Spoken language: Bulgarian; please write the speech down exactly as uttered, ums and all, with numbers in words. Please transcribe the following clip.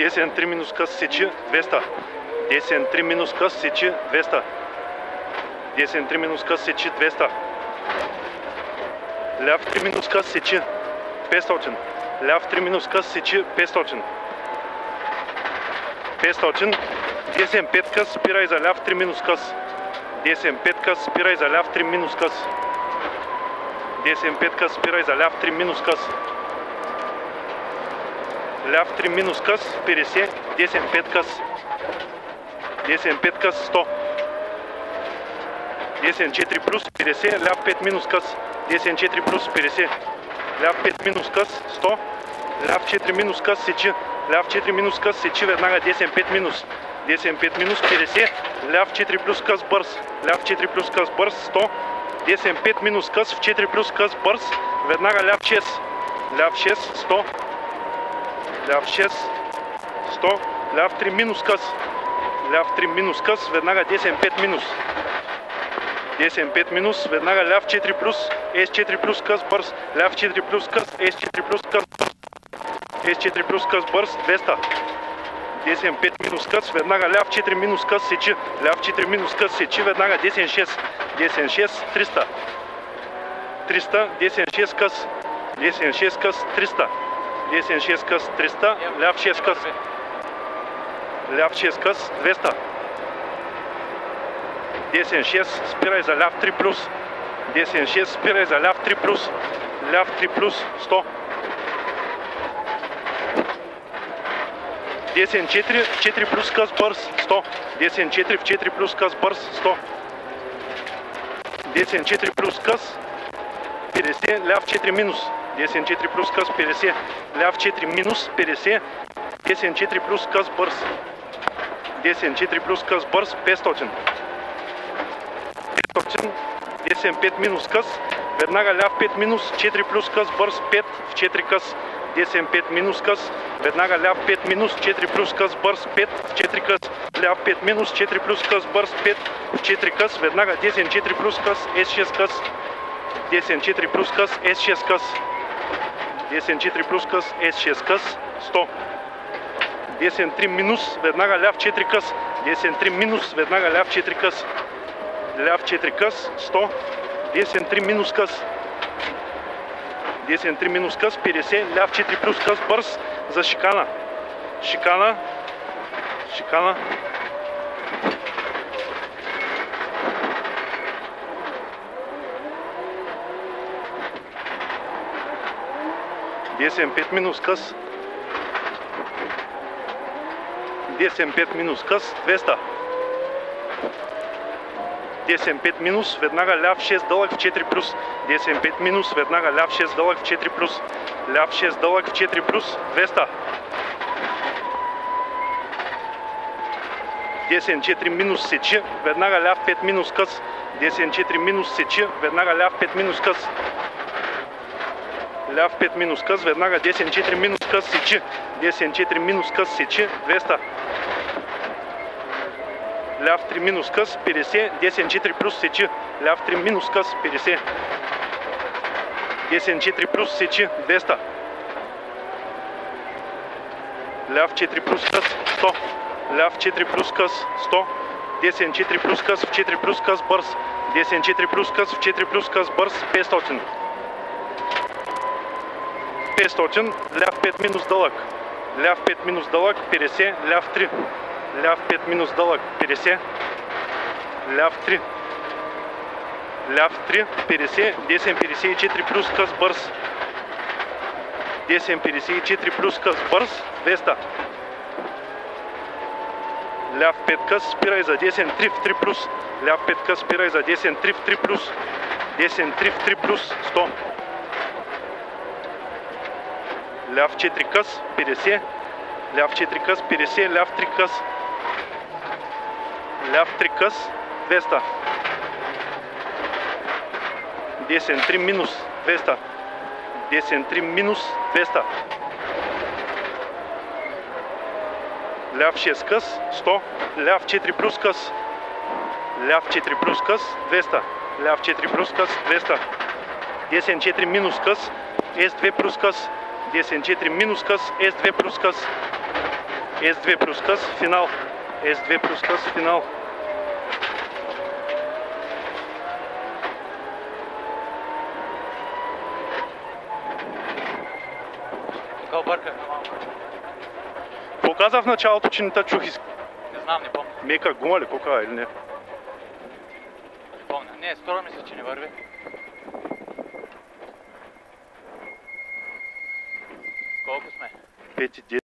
десен три минус къс сечи двеста. десен три минус къс сечи двеста. десен три минус къс сечи двеста. Ляв три минус къс сечи петстотин. Ляв три минус къс сечи петстотин. петстотин. десен пет къс спирай за ляв три минус къс. десен пет къс спирай за ляв три минус къс. десен пет къс спирай за ляв три минус къс. Ляв три минус къс петдесет. десен пет къс. десен пет къс сто. десен четири плюс петдесет. Ляв пет минус къс. десен четири плюс петдесет. Ляв пет минус къс сто. Ляв четири минус къс сечи. Ляв четири минус къс сечи веднага десен пет минус. десен пет минус петдесет. Ляв четири плюс къс бърз. Ляв четири плюс къс бърз сто. десен пет минус къс в четири плюс къс бърз. Веднага ляв шест. Ляв шест сто. Ляв шест сто. Ляв три минус къс. Ляв три минус къс. Веднага десен пет минус. десен пет минус. Веднага ляв четири плюс. ес четири плюс къс бърз. Ляв четири плюс къс. ес четири плюс къс. ес четири плюс къс бърз двеста. десен пет минус къс. Веднага ляв четири минус къс сечи. Ляв четири минус къс сечи. Веднага десен шест. десен шест триста. триста. десен шест къс. десен шест къс триста. десен шест къс триста. Ляв шест къс. Ляв шест къс двеста. десен шест спирай за ляв три плюс. десен шест спирай за ляв три плюс. Ляв три плюс сто. десен четири в четири плюс къс бърз сто. десен четири в четири плюс къс бърз сто. десен четири плюс къс петдесет. Ляв четири минус. десен четири плюс къс петдесет. Ляв четири минус петдесет. десен четири плюс къс бърз. десен четири плюс къс бърз петстотин. петстотин. десен пет минус къс. Веднага ляв пет минус четири плюс къс бърз пет в четири къс. десен пет минус къс. Веднага ляв пет минус четири плюс къс бърз пет в четири къс. Ляв пет минус четири плюс къс бърз пет в четири къс. Веднага десен четири плюс къс ес шест къс. десен четири плюс къс ес шест къс. десен четири плюс къс ес шест къс сто. десен три минус. Веднага ляв четири къс. десен три минус. Веднага ляв четири къс. Ляв четири къс сто. десен три минус къс. десен три минус къс петдесет. Ляв четири плюс къс бърз за шикана. Шикана. Шикана. десен пет минус къс. десен пет минус къс двеста. десен пет минус. Веднага ляв шест дълъг в четири плюс. десен пет минус. Веднага ляв шест дълъг в четири плюс. Ляв шест дълъг в четири плюс двеста. десен четири минус сечи. Веднага ляв пет минус къс. десен четири минус сечи. Веднага ляв пет минус къс. Ляв пет минус къс. Веднага десен четири минус къс сечи. десен четири минус къс сечи двеста. Ляв три минус къс петдесет. десен четири плюс сечи. Ляв три минус къс петдесет. десен четири плюс сечи двеста. Ляв четири плюс къс сто. Ляв четири плюс къс сто. десен четири плюс къс в четири плюс къс бърз. десен четири плюс къс в четири плюс къс бърз петстотин. петстотин. Ляв пет минус дълъг. Ляв пет минус дълъг петдесет. Ляв три. Ляв пет минус дълъг петдесет. Ляв три. Ляв три петдесет. десен петдесет и четири плюс къс бърз. десен петдесет и четири плюс къс бърз двеста. Ляв пет къс спирай за десен три в три плюс. Ляв пет къс спирай за десен три в три плюс. десен три в три плюс сто. Ляв четири къс петдесет. Ляв четири къс петдесет. Ляв три къс. Ляв три къс двеста. десен три минус двеста. десен три минус двеста. Ляв шест къс сто. Ляв четири плюс къс. Ляв четири плюс къс двеста. Ляв четири плюс къс двеста. десен четири минус къс ес две плюс къс. десен четири минус къс ес две плюс къс. Ес две плюс къс, финал. Ес две плюс къс, финал. Тук обърках малко. Показа в началото, че не те чух. Не знам, не помня. Мека гума ли показа или не? Не помня. Не, скоро мисля, че не върви. Колко сме? пет и девет.